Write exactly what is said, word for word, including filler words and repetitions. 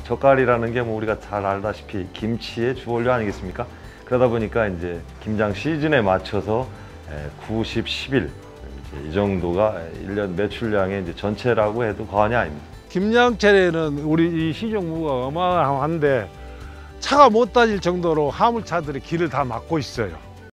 젓갈이라는 게 뭐 우리가 잘 알다시피 김치의 주원료 아니겠습니까? 그러다 보니까 이제 김장 시즌에 맞춰서 구십, 십일 이 정도가 일 년 매출량의 이제 전체라고 해도 과언이 아닙니다. 김양철에는 우리 이 시종무가 어마어마한데 차가 못 다닐 정도로 화물차들이 길을 다 막고 있어요.